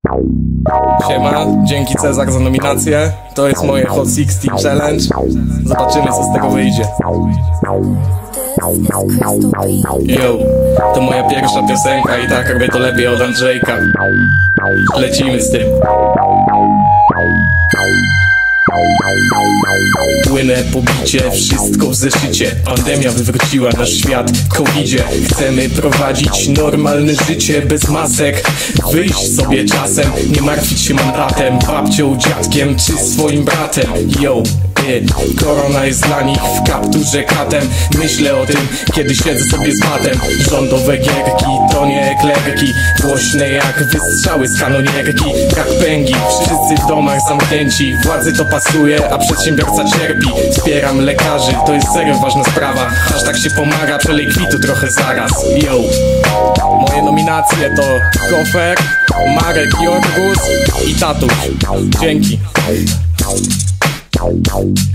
Siema, dzięki Cezar za nominację. To jest moje Hot 16 Challenge. Zobaczymy, co z tego wyjdzie. Yo, to moja pierwsza piosenka i tak robię to lepiej od Andrzejka. Lecimy z tym. Płynę po bicie, wszystko w zeszycie. Pandemia wywróciła nasz świat, covidzie. Chcemy prowadzić normalne życie bez masek. Wyjść sobie czasem, nie martwić się mandatem, babcią, dziadkiem czy swoim bratem. Yo, korona jest dla nich w kapturze katem. Myślę o tym, kiedy siedzę sobie z matem. Rządowe gierki, to nie eklerki, głośne jak wystrzały z kanonierki. Jak pęgi, wszyscy w domach zamknięci. Władzy to pasuje, a przedsiębiorca cierpi. Wspieram lekarzy, to jest serio ważna sprawa. Aż tak się pomaga, przelej kwitu trochę zaraz. Yo, moje nominacje to Kofer, Marek, Jorgus i Tatuś. Dzięki.